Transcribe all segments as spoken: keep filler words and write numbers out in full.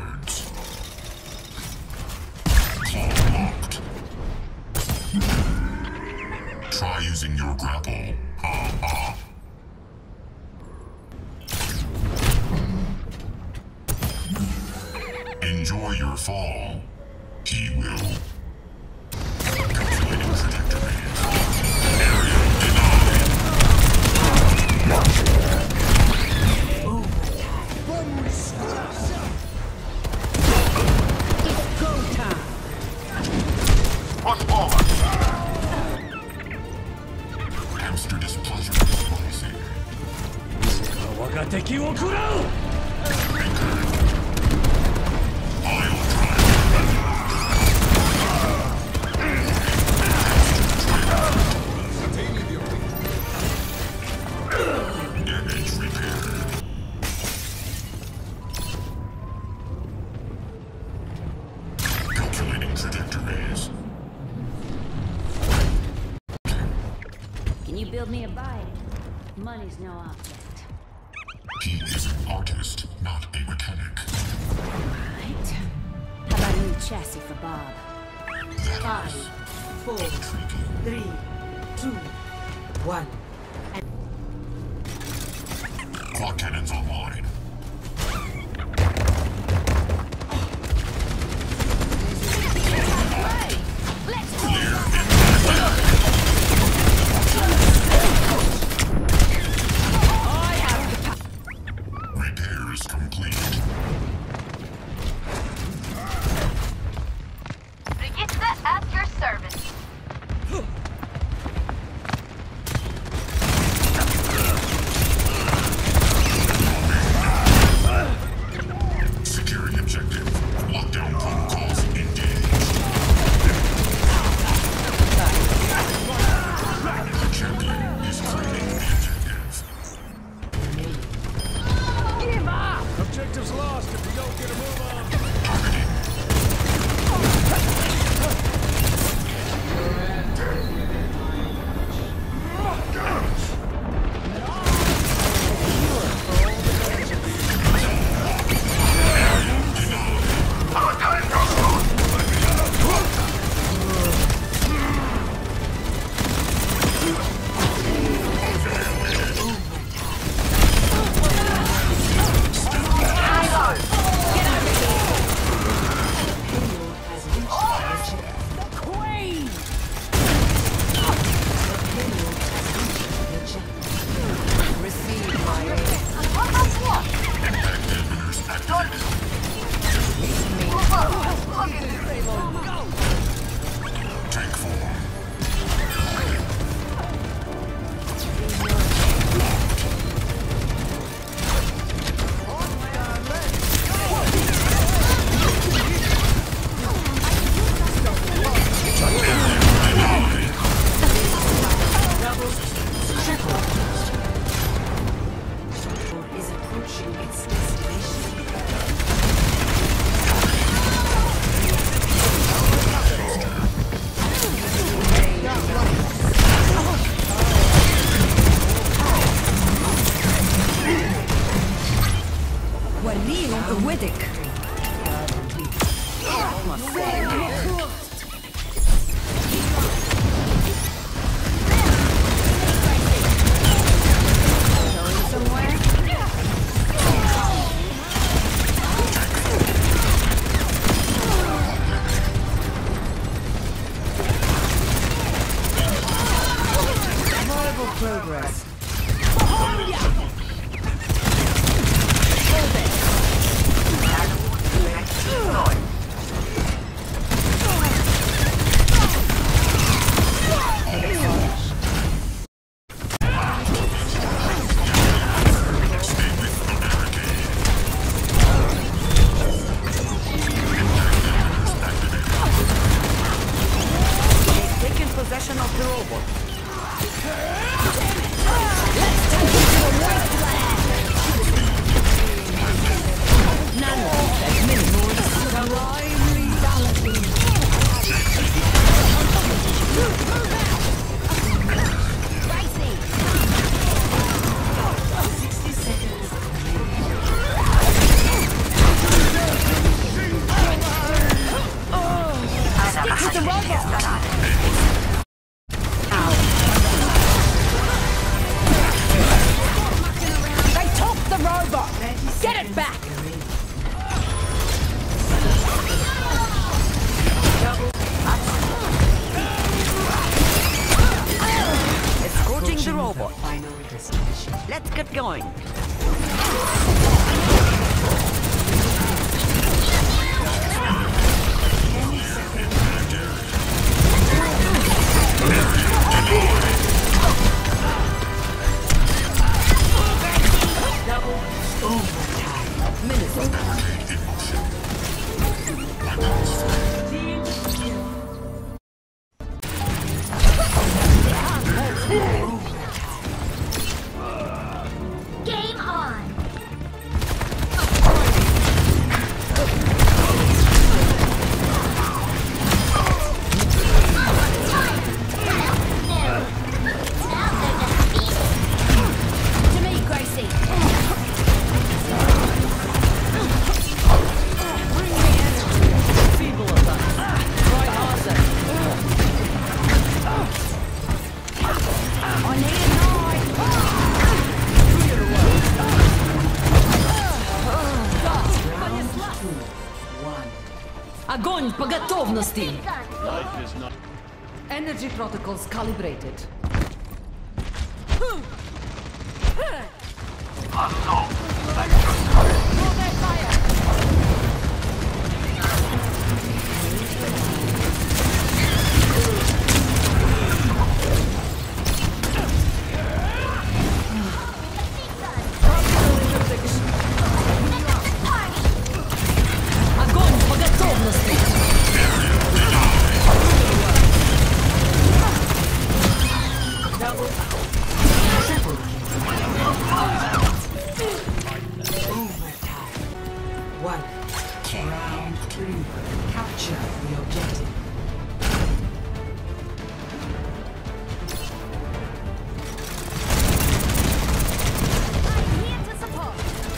guards. Claw locked. Try using your grapple. Ha ha. Enjoy your fall. He will. Calculating trajectory. Area denied. Go time. Push forward. Hamster displeasure is rising. I'll drive. Damage repaired. Calculating trajectories. Can you build me a bike? Money's no object. He is an artist, not a mechanic. Right. How about a new chassis for Bob? That Five, is four, intriguing. three, two, one. Quad cannons online. Clear impact. Repairs complete. Brigitte at your service. Securing objective. Lockdown protocols engaged. The champion is claiming the objective. Objective's lost if we don't get a move on. Targeting. Tank form. Is approaching its destination. وليهم قوتك. Going somewhere? Remarkable progress. get going. Game on. To me, Gracie. Bring the energy. Feeble of us. Try harder. I need a knife. Clear away. One. Огонь по готовности. Life is not... Energy protocols calibrated. Огонь по готовности. One. Round three. Capture the objective. I'm here to support.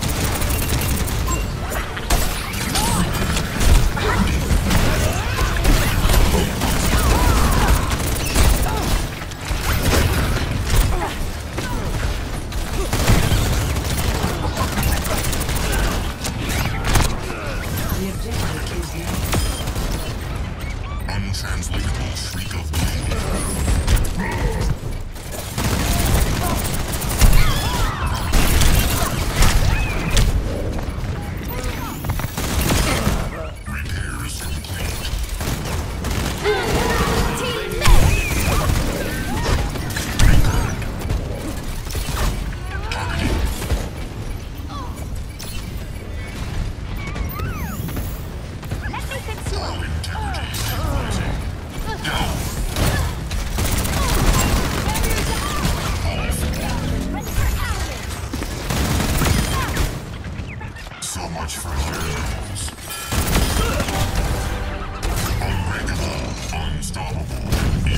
The objective is now. Untranslatable shriek of pain. Repairs complete. Let me fix you up. Integrity stabilizing. Down. So much for higher levels. Unbreakable, unstoppable.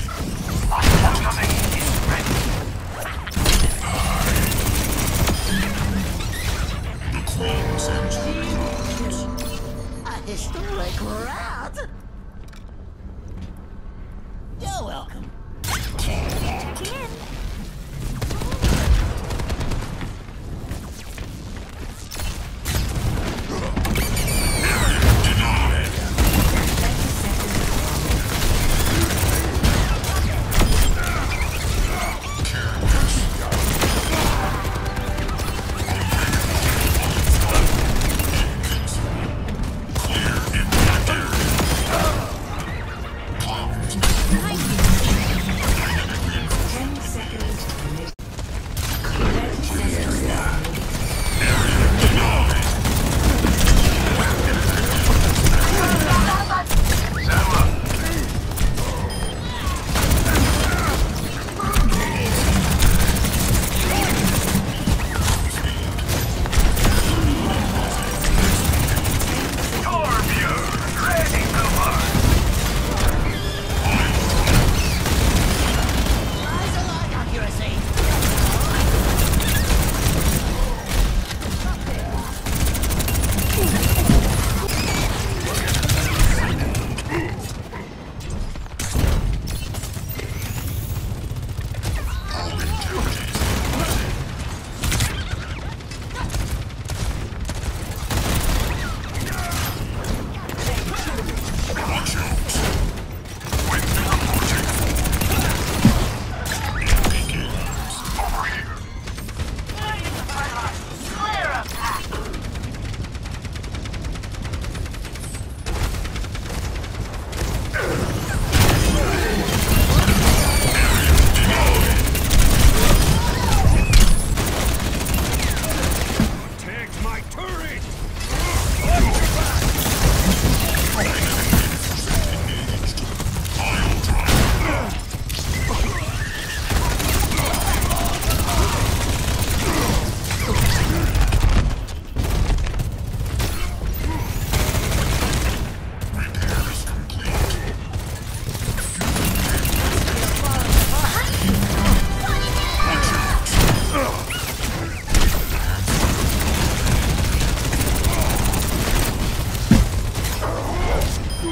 The Queen sends her crowns. A historic route. You're welcome. Clear in that area.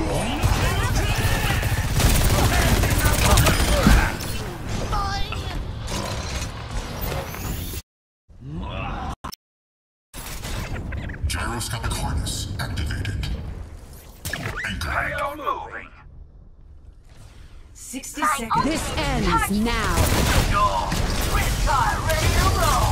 Gyroscopic harness activated. Anchor. Payload moving. sixty seconds. This ends now. Your twins are ready to roll.